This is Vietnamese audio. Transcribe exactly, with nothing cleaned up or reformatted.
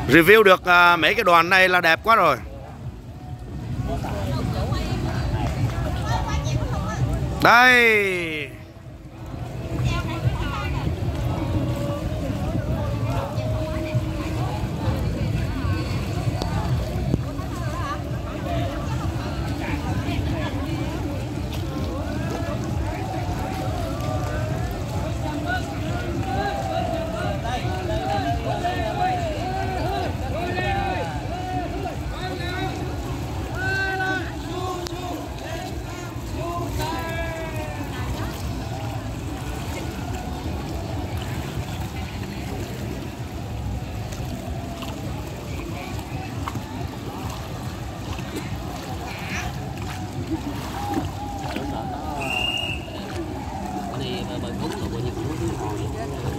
Review được à, mấy cái đoàn này là đẹp quá rồi. Đây. Cái này bơi bún là bao nhiêu cũng hồi.